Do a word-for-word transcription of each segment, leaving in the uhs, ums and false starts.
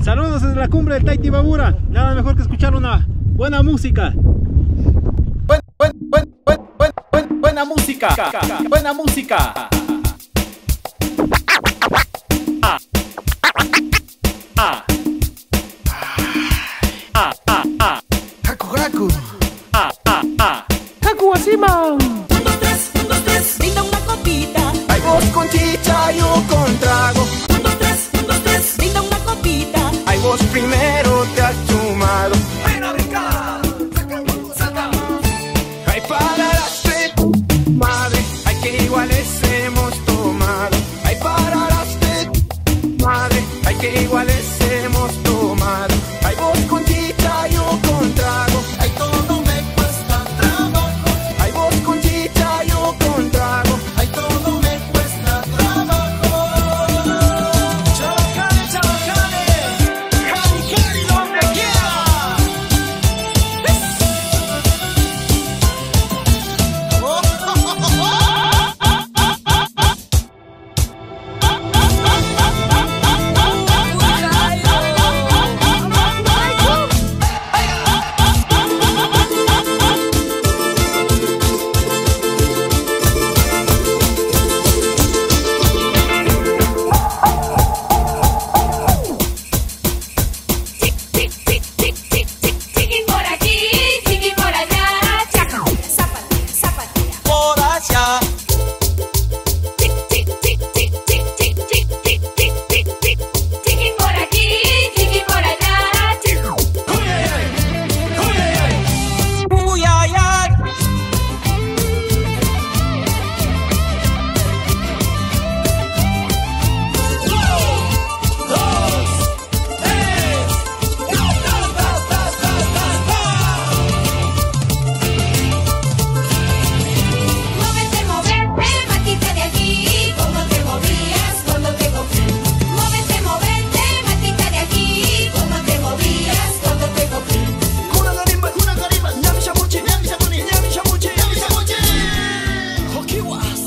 Saludos desde la cumbre del Taytibabura. Nada mejor que escuchar una buena música. Buen, buen, buen, buen, buen, buen, buena música. Buena música. Ah. Ah. Ah, ah, ah. Haku, haku. Ah, ah, ah. Haku Asima. Un, dos, tres, un, dos, tres, brinda una copita. Hay vos con chicha, yo con trago. Un, dos, tres, un, dos, tres, brinda una copita. Hay vos primero te has sumado. ¡Ven a brincar! ¡Salta! Hay para las tres, madre. Hay que iguales hemos tomado. Hay para las tres, madre. Hay que iguales hemos tomado. Hay vos con chicha, yo con trago. Ay, todo me cuesta trabajo. Hay vos con chicha, yo con trago. Ay, todo me cuesta trabajo. Chabacane, chabacane. Cari, cari, donde quiera. Chiqui por aquí, chiqui por allá, chaca, zapatea, zapatea. Por allá. Chiqui por aquí, chiqui por allá, chica. Uy, ay, ay. Móvete, movete, matita de aquí, como te movías cuando te cogí. Móvete, movete, matita de aquí, como te movías cuando te cogí. Kuna garimba, kuna garimba. Nyami shamuchi, nyami shamuni, nyami shamuchi, nyami shamuchi. Hokiwas.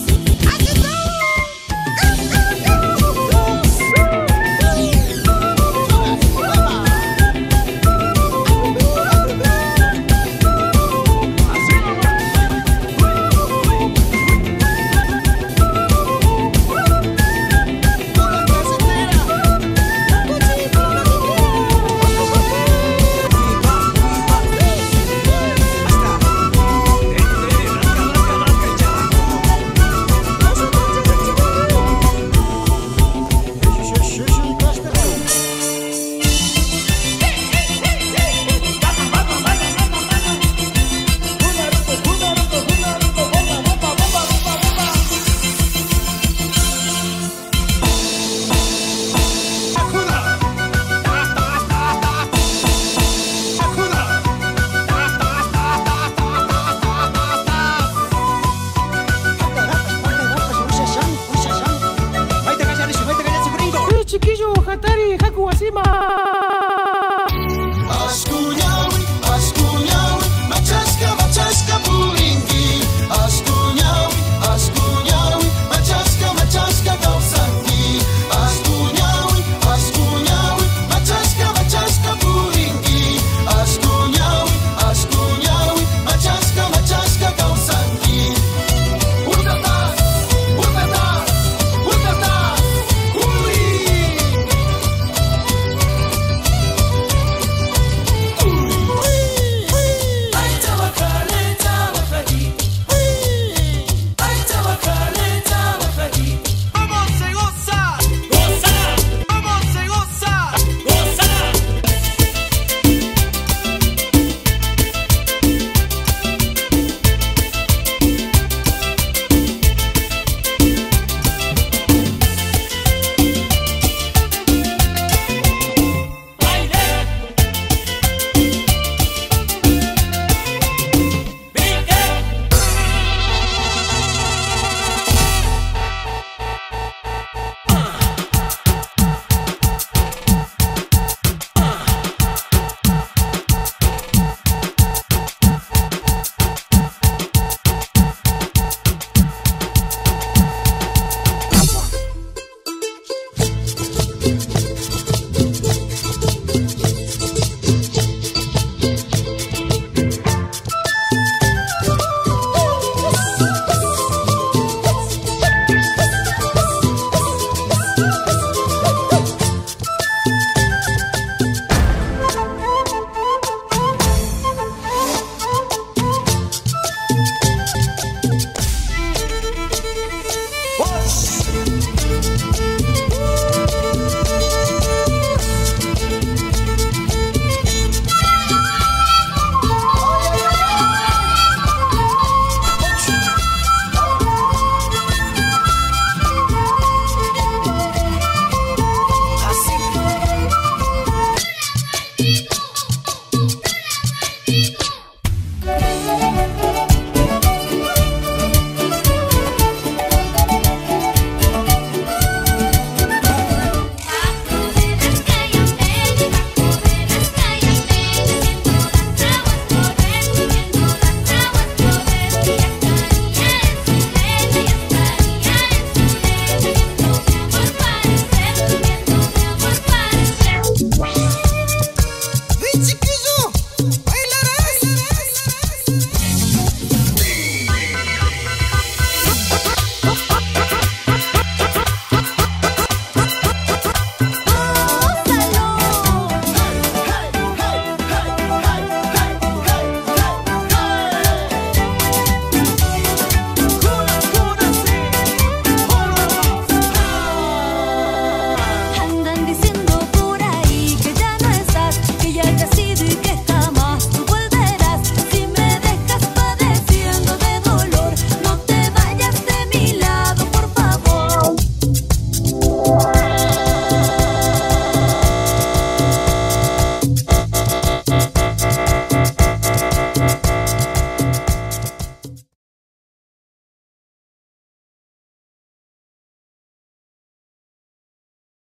Chiquillo, Hatari, Haku Asima.